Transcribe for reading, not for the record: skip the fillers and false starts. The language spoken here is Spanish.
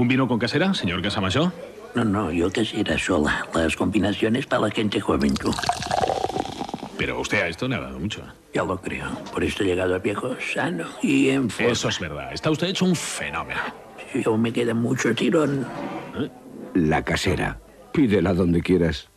¿Un vino con casera, señor Casamayor? No, yo casera sola. Las combinaciones para la gente joven, tú. Pero usted a esto le ha dado mucho. Ya lo creo. Por esto he llegado a viejo sano y en forma. Eso es verdad. Está usted hecho un fenómeno. Sí, aún me queda mucho tirón. La casera. Pídela donde quieras.